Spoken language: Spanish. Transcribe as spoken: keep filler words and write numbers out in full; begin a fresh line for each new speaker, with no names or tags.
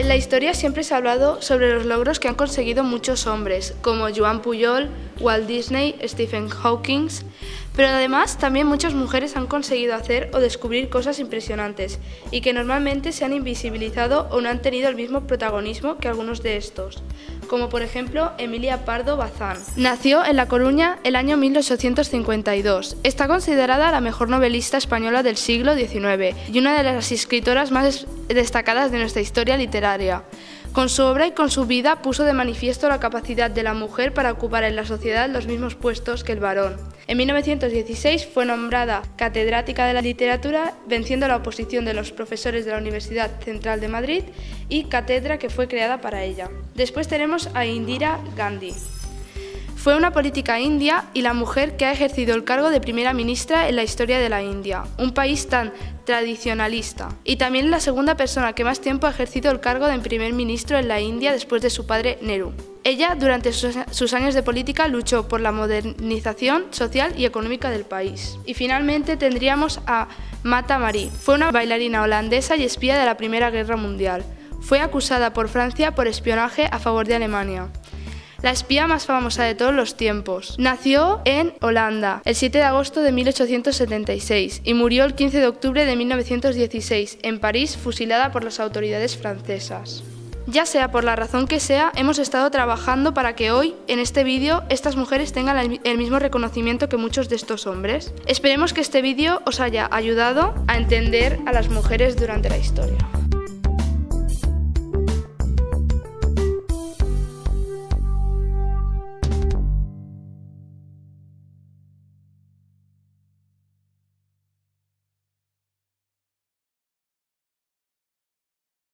En la historia siempre se ha hablado sobre los logros que han conseguido muchos hombres, como Joan Pujol, Walt Disney, Stephen Hawking, pero además también muchas mujeres han conseguido hacer o descubrir cosas impresionantes y que normalmente se han invisibilizado o no han tenido el mismo protagonismo que algunos de estos, como por ejemplo Emilia Pardo Bazán. Nació en La Coruña el año mil ochocientos cincuenta y dos. Está considerada la mejor novelista española del siglo diecinueve y una de las escritoras más destacadas de nuestra historia literaria. Con su obra y con su vida puso de manifiesto la capacidad de la mujer para ocupar en la sociedad los mismos puestos que el varón. En mil novecientos dieciséis fue nombrada catedrática de la literatura, venciendo la oposición de los profesores de la Universidad Central de Madrid y cátedra que fue creada para ella. Después tenemos a Indira Gandhi. Fue una política india y la mujer que ha ejercido el cargo de primera ministra en la historia de la India, un país tan tradicionalista. Y también la segunda persona que más tiempo ha ejercido el cargo de primer ministro en la India después de su padre Nehru. Ella, durante sus, sus años de política, luchó por la modernización social y económica del país. Y finalmente tendríamos a Mata Hari. Fue una bailarina holandesa y espía de la Primera Guerra Mundial. Fue acusada por Francia por espionaje a favor de Alemania. La espía más famosa de todos los tiempos. Nació en Holanda el siete de agosto de mil ochocientos setenta y seis y murió el quince de octubre de mil novecientos dieciséis en París, fusilada por las autoridades francesas. Ya sea por la razón que sea, hemos estado trabajando para que hoy, en este vídeo, estas mujeres tengan el mismo reconocimiento que muchos de estos hombres. Esperemos que este vídeo os haya ayudado a entender a las mujeres durante la historia.